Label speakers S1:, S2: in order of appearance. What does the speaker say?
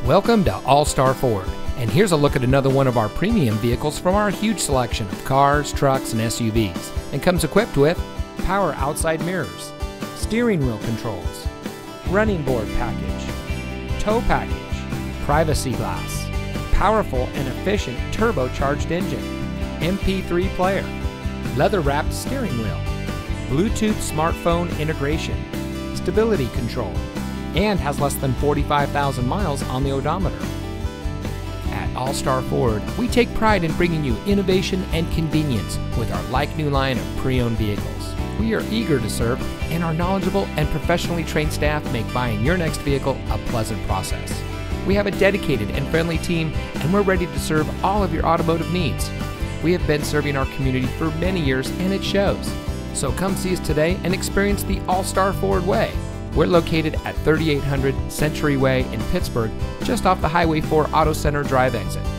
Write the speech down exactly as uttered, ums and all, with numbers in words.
S1: Welcome to All-Star Ford, and here's a look at another one of our premium vehicles from our huge selection of cars, trucks, and S U Vs, and comes equipped with power outside mirrors, steering wheel controls, running board package, tow package, privacy glass, powerful and efficient turbocharged engine, M P three player, leather-wrapped steering wheel, Bluetooth smartphone integration, stability control, and has less than forty-five thousand miles on the odometer. At All-Star Ford, we take pride in bringing you innovation and convenience with our like-new line of pre-owned vehicles. We are eager to serve, and our knowledgeable and professionally trained staff make buying your next vehicle a pleasant process. We have a dedicated and friendly team, and we're ready to serve all of your automotive needs. We have been serving our community for many years, and it shows. So come see us today and experience the All-Star Ford way. We're located at thirty-eight hundred Century Way in Pittsburgh, just off the Highway four Auto Center Drive exit.